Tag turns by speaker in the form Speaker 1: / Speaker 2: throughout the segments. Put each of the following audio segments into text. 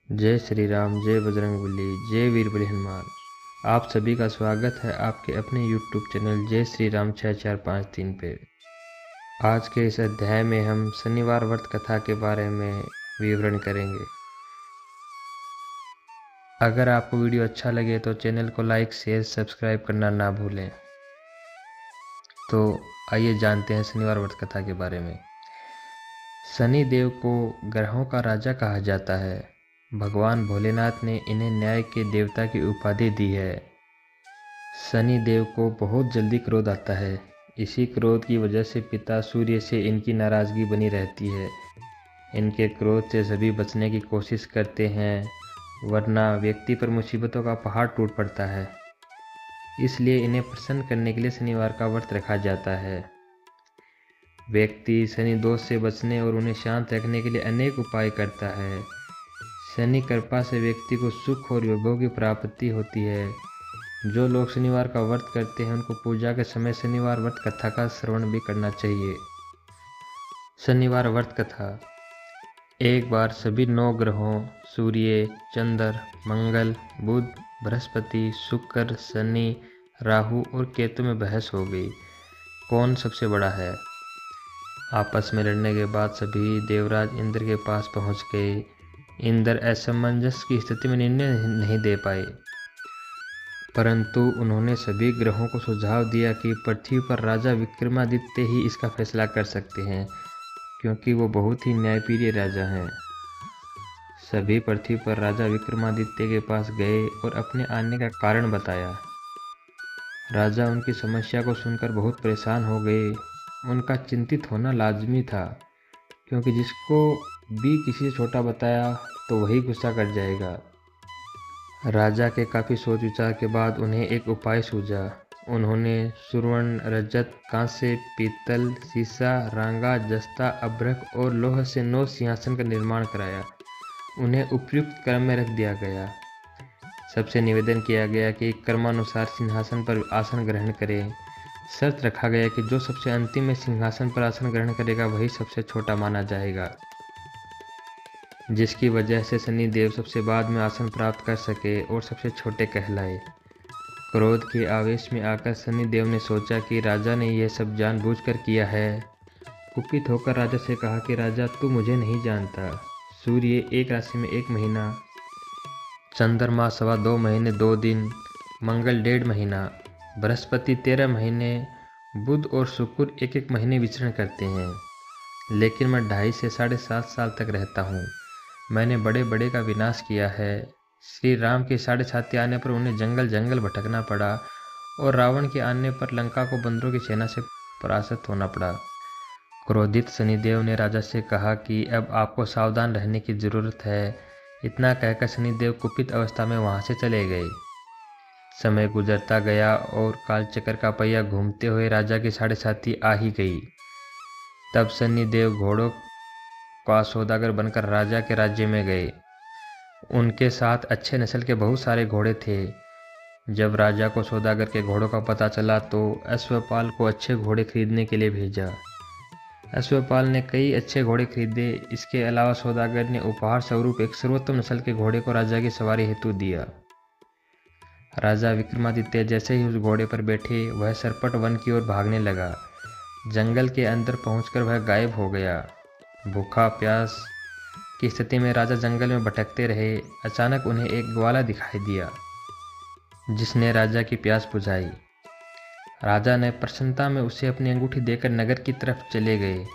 Speaker 1: जय श्री राम, जय बजरंगबली, जय वीरबली हनुमान। आप सभी का स्वागत है आपके अपने YouTube चैनल जय श्री राम 6453 पे। आज के इस अध्याय में हम शनिवार व्रत कथा के बारे में विवरण करेंगे। अगर आपको वीडियो अच्छा लगे तो चैनल को लाइक, शेयर, सब्सक्राइब करना ना भूलें। तो आइए जानते हैं शनिवार व्रत कथा के बारे में। शनि देव को ग्रहों का राजा कहा जाता है। भगवान भोलेनाथ ने इन्हें न्याय के देवता की उपाधि दी है। शनि देव को बहुत जल्दी क्रोध आता है। इसी क्रोध की वजह से पिता सूर्य से इनकी नाराज़गी बनी रहती है। इनके क्रोध से सभी बचने की कोशिश करते हैं, वरना व्यक्ति पर मुसीबतों का पहाड़ टूट पड़ता है। इसलिए इन्हें प्रसन्न करने के लिए शनिवार का व्रत रखा जाता है। व्यक्ति शनि दोष से बचने और उन्हें शांत रखने के लिए अनेक उपाय करता है। शनि कृपा से व्यक्ति को सुख और वैभव की प्राप्ति होती है। जो लोग शनिवार का व्रत करते हैं उनको पूजा के समय शनिवार व्रत कथा का श्रवण भी करना चाहिए। शनिवार व्रत कथा। एक बार सभी 9 ग्रहों सूर्य, चंद्र, मंगल, बुध, बृहस्पति, शुक्र, शनि, राहु और केतु में बहस हो गई, कौन सबसे बड़ा है। आपस में लड़ने के बाद सभी देवराज इंद्र के पास पहुंच गए। इंद्र असमंजस की स्थिति में निर्णय नहीं दे पाए, परंतु उन्होंने सभी ग्रहों को सुझाव दिया कि पृथ्वी पर राजा विक्रमादित्य ही इसका फैसला कर सकते हैं, क्योंकि वो बहुत ही न्यायप्रिय राजा हैं। सभी पृथ्वी पर राजा विक्रमादित्य के पास गए और अपने आने का कारण बताया। राजा उनकी समस्या को सुनकर बहुत परेशान हो गए। उनका चिंतित होना लाजमी था, क्योंकि जिसको भी किसी से छोटा बताया तो वही गुस्सा कर जाएगा। राजा के काफ़ी सोच विचार के बाद उन्हें एक उपाय सूझा। उन्होंने सुवर्ण, रजत, कांस्य, पीतल, सीसा, रांगा, जस्ता, अभ्रक और लोह से 9 सिंहासन का निर्माण कराया। उन्हें उपयुक्त क्रम में रख दिया गया। सबसे निवेदन किया गया कि क्रमानुसार सिंहासन पर आसन ग्रहण करें। शर्त रखा गया कि जो सबसे अंतिम में सिंहासन पर आसन ग्रहण करेगा वही सबसे छोटा माना जाएगा, जिसकी वजह से शनि देव सबसे बाद में आसन प्राप्त कर सके और सबसे छोटे कहलाए। क्रोध के आवेश में आकर शनि देव ने सोचा कि राजा ने यह सब जानबूझकर किया है। कुपित होकर राजा से कहा कि राजा, तू मुझे नहीं जानता। सूर्य एक राशि में 1 महीना, चंद्रमा 2.25 महीने 2 दिन, मंगल 1.5 महीना, बृहस्पति 13 महीने, बुध और शुक्र 1-1 महीने विचरण करते हैं। लेकिन मैं 2.5 से 7.5 साल तक रहता हूँ। मैंने बड़े बड़े का विनाश किया है। श्री राम के 7.5 आने पर उन्हें जंगल जंगल भटकना पड़ा और रावण के आने पर लंका को बंदरों की सेना से परास्त होना पड़ा। क्रोधित शनिदेव ने राजा से कहा कि अब आपको सावधान रहने की जरूरत है। इतना कहकर शनिदेव कुपित अवस्था में वहां से चले गए। समय गुजरता गया और कालचक्र का पहिया घूमते हुए राजा की 7.5 आ ही गई। तब शनिदेव घोड़ों का सौदागर बनकर राजा के राज्य में गए। उनके साथ अच्छे नस्ल के बहुत सारे घोड़े थे। जब राजा को सौदागर के घोड़ों का पता चला तो अश्वपाल को अच्छे घोड़े खरीदने के लिए भेजा। अश्वपाल ने कई अच्छे घोड़े खरीदे। इसके अलावा सौदागर ने उपहार स्वरूप एक सर्वोत्तम नस्ल के घोड़े को राजा की सवारी हेतु दिया। राजा विक्रमादित्य जैसे ही उस घोड़े पर बैठे, वह सरपट वन की ओर भागने लगा। जंगल के अंदर पहुंचकर वह गायब हो गया। भूखा प्यास की स्थिति में राजा जंगल में भटकते रहे। अचानक उन्हें एक ग्वाला दिखाई दिया, जिसने राजा की प्यास बुझाई। राजा ने प्रसन्नता में उसे अपनी अंगूठी देकर नगर की तरफ चले गए।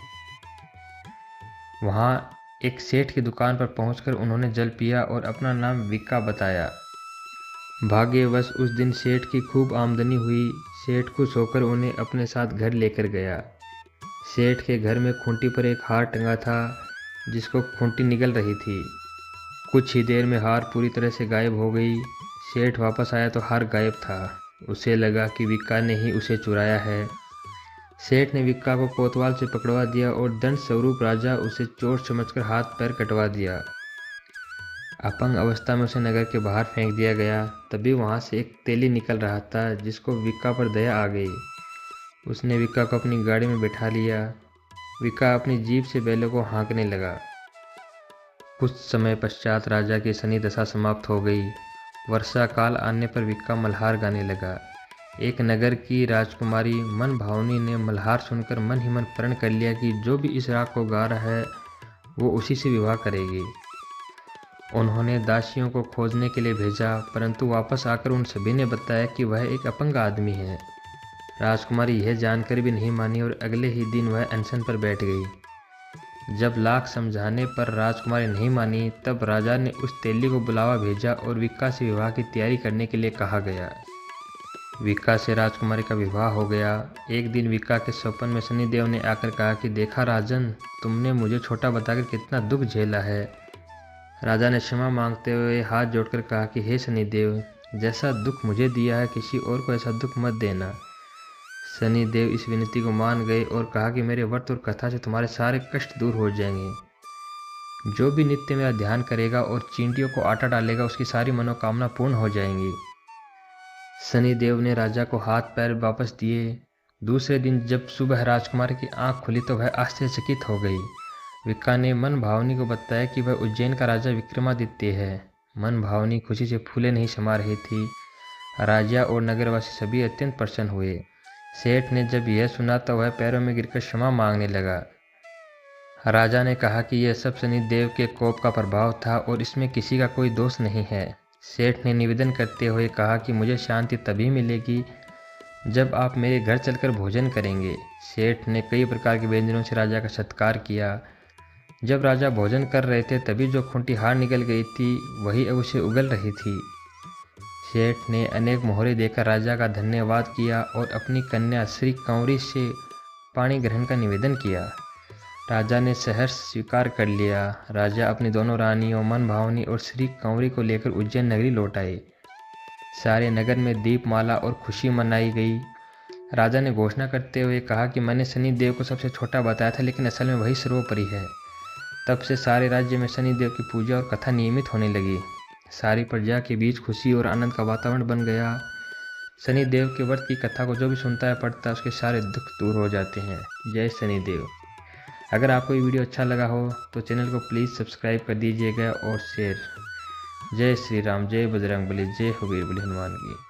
Speaker 1: वहां एक सेठ की दुकान पर पहुंचकर उन्होंने जल पिया और अपना नाम विक्का बताया। भाग्यवश उस दिन सेठ की खूब आमदनी हुई। सेठ खुश होकर उन्हें अपने साथ घर लेकर गया। सेठ के घर में खूंटी पर एक हार टंगा था, जिसको खूंटी निगल रही थी। कुछ ही देर में हार पूरी तरह से गायब हो गई। सेठ वापस आया तो हार गायब था। उसे लगा कि विक्का ने ही उसे चुराया है। सेठ ने विक्का को कोतवाल से पकड़वा दिया और दंड स्वरूप राजा उसे चोर समझकर हाथ पैर कटवा दिया। अपंग अवस्था में उसे नगर के बाहर फेंक दिया गया। तभी वहां से एक तेली निकल रहा था, जिसको विक्का पर दया आ गई। उसने विक्का को अपनी गाड़ी में बैठा लिया। विक्का अपनी जीभ से बैलों को हाँकने लगा। कुछ समय पश्चात राजा की शनि दशा समाप्त हो गई। वर्षा काल आने पर विक्का मल्हार गाने लगा। एक नगर की राजकुमारी मन भावनी ने मल्हार सुनकर मन ही मन प्रण कर लिया कि जो भी इस राग को गा रहा है वो उसी से विवाह करेगी। उन्होंने दासियों को खोजने के लिए भेजा, परंतु वापस आकर उन सभी ने बताया कि वह एक अपंग आदमी है। राजकुमारी यह जानकर भी नहीं मानी और अगले ही दिन वह अनशन पर बैठ गई। जब लाख समझाने पर राजकुमारी नहीं मानी, तब राजा ने उस तेली को बुलावा भेजा और विक्का से विवाह की तैयारी करने के लिए कहा गया। विक्का से राजकुमारी का विवाह हो गया। एक दिन विक्का के स्वप्न में शनिदेव ने आकर कहा कि देखा राजन, तुमने मुझे छोटा बताकर कितना दुख झेला है। राजा ने क्षमा मांगते हुए हाथ जोड़कर कहा कि हे शनिदेव, जैसा दुख मुझे दिया है किसी और को ऐसा दुख मत देना। शनिदेव इस विनती को मान गए और कहा कि मेरे व्रत और कथा से तुम्हारे सारे कष्ट दूर हो जाएंगे। जो भी नित्य मेरा ध्यान करेगा और चींटियों को आटा डालेगा उसकी सारी मनोकामना पूर्ण हो जाएंगी। शनिदेव ने राजा को हाथ पैर वापस दिए। दूसरे दिन जब सुबह राजकुमारी की आंख खुली तो वह आश्चर्यचकित हो गई। विक्का ने मन भावनी को बताया कि वह उज्जैन का राजा विक्रमादित्य है। मन भावनी खुशी से फूले नहीं समा रही थी। राजा और नगरवासी सभी अत्यंत प्रसन्न हुए। सेठ ने जब यह सुना तो वह पैरों में गिरकर क्षमा मांगने लगा। राजा ने कहा कि यह सब शनिदेव के कोप का प्रभाव था और इसमें किसी का कोई दोष नहीं है। सेठ ने निवेदन करते हुए कहा कि मुझे शांति तभी मिलेगी जब आप मेरे घर चलकर भोजन करेंगे। सेठ ने कई प्रकार के व्यंजनों से राजा का सत्कार किया। जब राजा भोजन कर रहे थे तभी जो खूंटी हार निकल गई थी वही अब उसे उगल रही थी। सेठ ने अनेक मोहरे देकर राजा का धन्यवाद किया और अपनी कन्या श्री कंवरी से पाणी ग्रहण का निवेदन किया। राजा ने सहर्ष स्वीकार कर लिया। राजा अपनी दोनों रानियों मन भावनी और श्री कंवरी को लेकर उज्जैन नगरी लौट आए। सारे नगर में दीपमाला और खुशी मनाई गई। राजा ने घोषणा करते हुए कहा कि मैंने शनिदेव को सबसे छोटा बताया था, लेकिन असल में वही सर्वोपरि है। तब से सारे राज्य में शनिदेव की पूजा और कथा नियमित होने लगी। सारी प्रजा के बीच खुशी और आनंद का वातावरण बन गया। शनिदेव के व्रत की कथा को जो भी सुनता है पढ़ता है उसके सारे दुख दूर हो जाते हैं। जय शनिदेव। अगर आपको ये वीडियो अच्छा लगा हो तो चैनल को प्लीज़ सब्सक्राइब कर दीजिएगा और शेयर। जय श्री राम, जय बजरंगबली, जय हो वीर बली हनुमान की।